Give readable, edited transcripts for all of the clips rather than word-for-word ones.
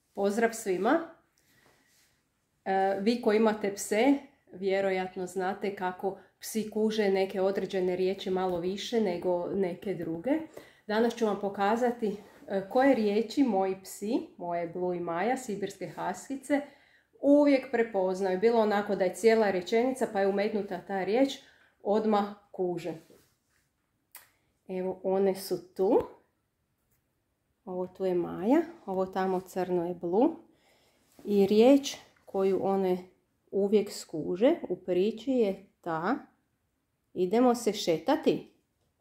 Pozdrav svima. Vi koji imate pse, vjerojatno znate kako psi kuže neke određene riječi malo više nego neke druge. Danas ću vam pokazati koje riječi moji psi, moje Blue i Maja, sibirske haskice, uvijek prepoznaju. Bilo onako da je cijela rečenica pa je umetnuta ta riječ, odmah kuže. Evo, one su tu. Ovo tu je Maja, ovo tamo crno je Blue. I riječ koju one uvijek skuže u priči je ta: idemo se šetati.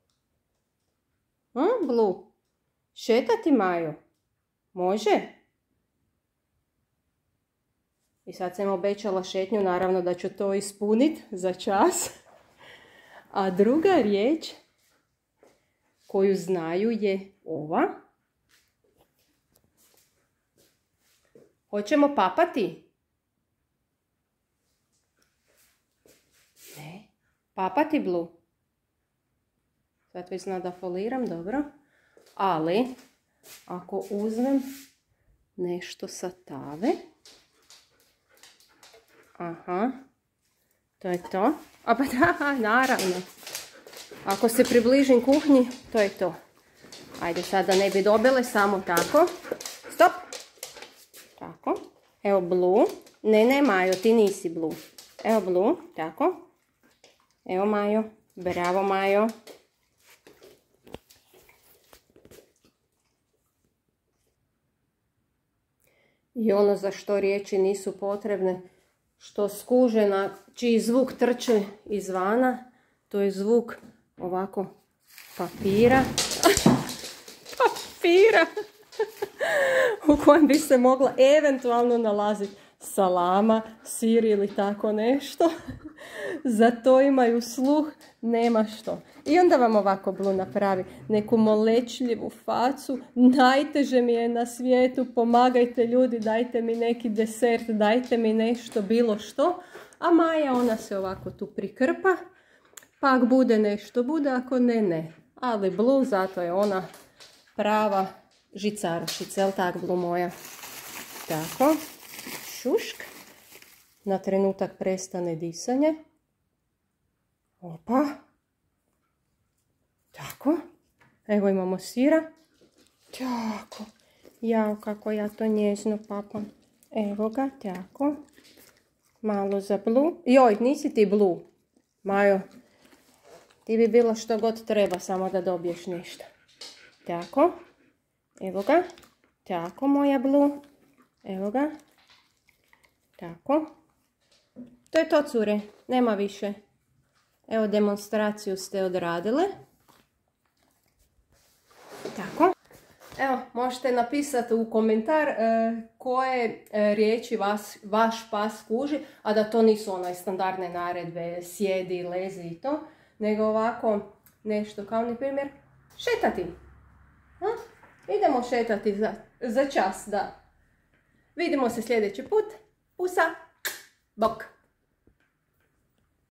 Blue? Šetati, Majo? Može? I sad sam obećala šetnju, naravno da ću to ispuniti za čas. A druga riječ koju znaju je ova. Hoćemo papati? Ne. Papati, Blue? Sad već zna da foliram, dobro. Ali, ako uzmem nešto sa tave. Aha. To je to. A pa da, naravno. Ako se približim kuhinji, to je to. Ajde, sada ne bi dobile, samo tako. Stop! Tako. Evo Blue. Ne, Majo, ti nisi Blue. Evo Blue, tako. Evo Majo. Bravo, Majo. I ono za što riječi nisu potrebne, što skuže, čiji zvuk trče izvana, to je zvuk ovako papira. Papira! U kojem bi se mogla eventualno nalaziti salama, sir ili tako nešto. Za to imaju sluh, nema što. I onda vam ovako Blue napravi neku molečljivu facu. Najteže mi je na svijetu, pomagajte ljudi, dajte mi neki desert, dajte mi nešto, bilo što. A Maja, ona se ovako tu prikrpa. Pa ako bude nešto, bude, ako ne, ne. Ali Blue, zato je ona prava žicarošica, jel tak, Blue moja? Tako, šušk. Na trenutak prestane disanje. Opa. Tako. Evo imamo sira. Tako. Jao, kako ja to njezno papam. Evo ga, tako. Malo za Blue. Joj, nisi ti Blue. Majo, ti bi bilo što god treba, samo da dobiješ nešto. Tako. Evo ga. Tako, moja Blue. Evo ga. Tako. To je to, cure. Nema više. Evo, demonstraciju ste odradile. Tako. Evo, možete napisati u komentar koje riječi vaš pas kuži, a da to nisu onaj standardne naredbe, sjedi, lezi i to, nego ovako nešto kao, na primjer, šetati. Idemo šetati za čas, da. Vidimo se sljedeći put. Pusa, bok.